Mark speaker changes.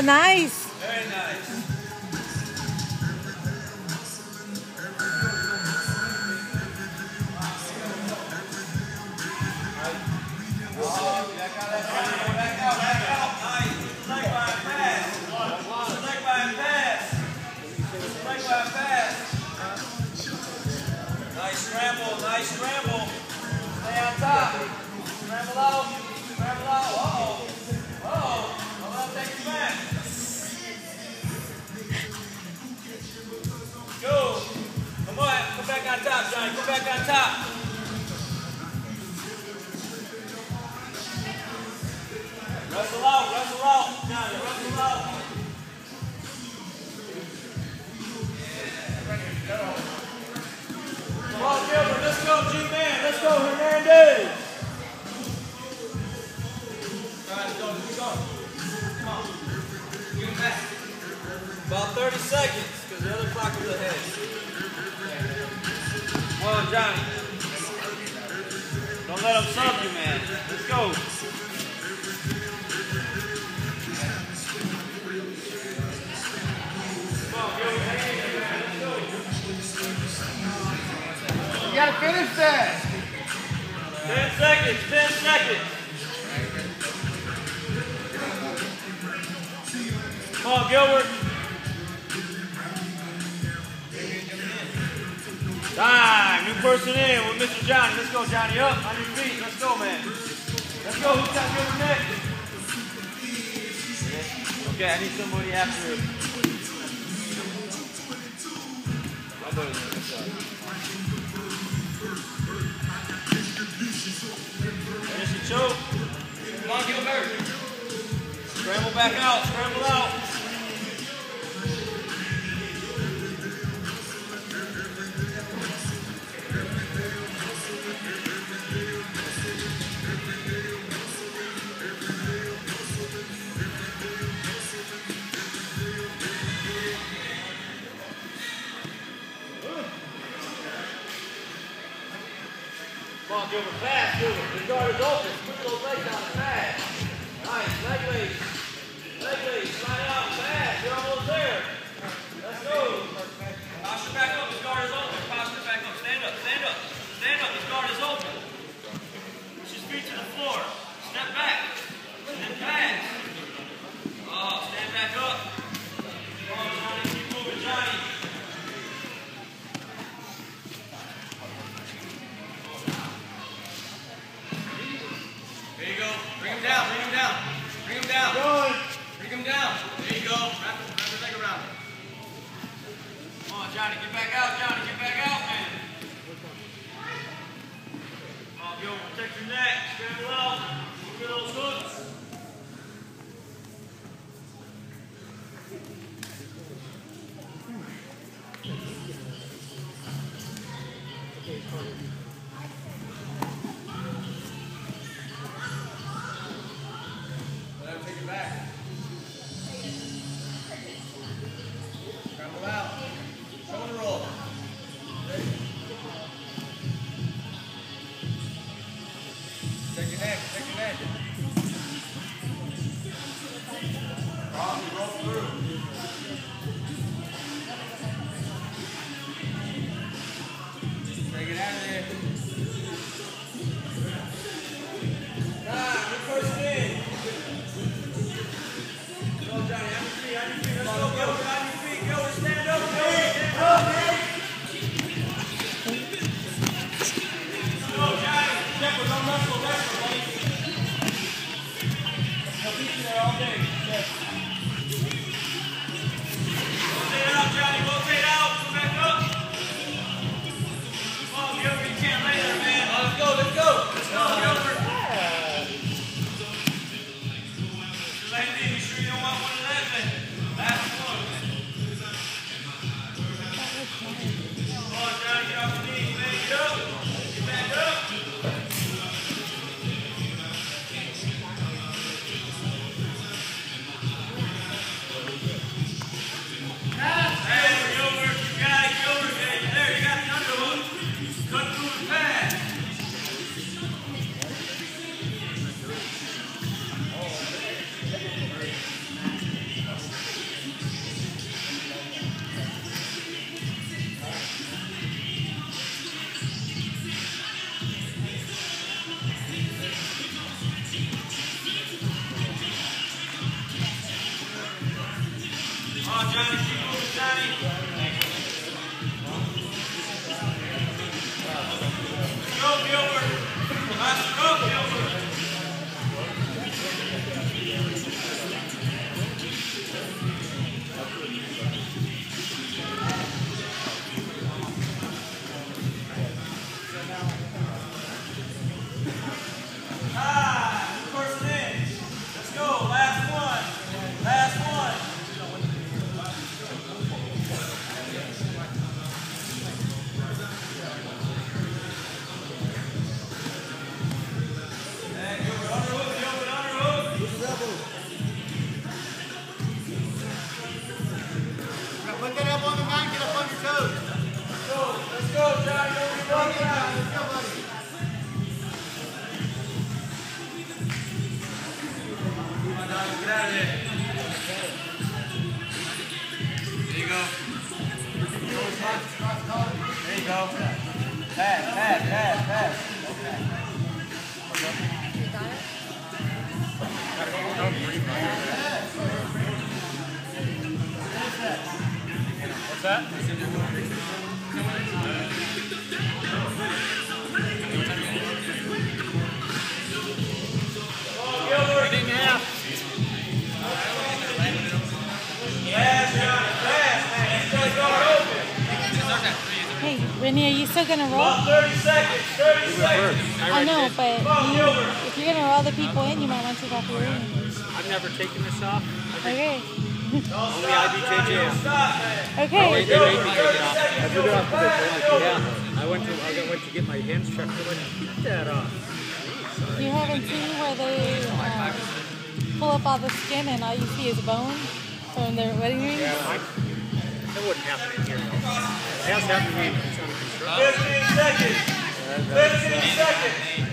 Speaker 1: Yeah, nice.
Speaker 2: Very nice. Nice scramble, nice scramble. Stay on top. Scramble out, scramble out. Uh-oh. Uh-oh. I'm gonna take you back. Go. Come on, come back on top, Johnny. Come back on top. Wrestle out, Johnny. Wrestle out. Come on, Gilbert. Let's go, G-Man. Let's go, Hernandez. All right, let's go. Come on. Give him back. About 30 seconds, because the other clock is ahead. Come on, Johnny. Don't let him sub you, man. Let's go. Come on, Gilbert. Hang in there, man. Let's go.
Speaker 3: You gotta finish that.
Speaker 2: 10 seconds, 10 seconds. Come on, Gilbert. Time. New person in with Mr. Johnny. Let's go, Johnny. Up on your feet. Let's go, man. Let's go. Who's got Gilbert next? Okay, I need somebody after. I'll go to the other side. Finish your choke. Come on, Gilbert. Scramble back out. Scramble out. Come on, Gilbert, fast, Gilbert. The guard is open. Put those legs down fast. Nice, leg lace. Leg lace, slide out fast. You're almost there. Let's go. Posture back up. The guard is open. Posture back up. Stand up, stand up. Stand up. The guard is open. Push his feet to the floor. Step back. And then pass. Oh, stand back up. Come on, Johnny. Keep moving, Johnny. There you go. Bring him down, bring him down. Bring him down. Bring him down. There you go. Wrap the leg around him. Come on, Johnny. Get back out, Johnny. Get back out, man. Come on, Gilbert. Protect your neck. Scramble out. Look at those hooks. Let him take it back. Scramble out. Shoulder roll. Check your neck. Check your neck. Roll through. Take it out of there. go. Pass. What's that?
Speaker 1: Hey, Rennie, are you still going to roll?
Speaker 2: 30 seconds.
Speaker 1: I know, but if you're going to roll the people in, you might want to take off your ring.
Speaker 4: I've never taken this off.
Speaker 1: Okay.
Speaker 4: Only IBJJF.
Speaker 1: Okay.
Speaker 4: They made me take it off. I took it off because I went to get my hands checked. They're like, keep that off.
Speaker 1: You haven't seen where they pull up all the skin and all you see is bone from their wedding rings?
Speaker 4: Yeah, that wouldn't happen in here. It has happened to me.
Speaker 2: 15 seconds. 15 seconds.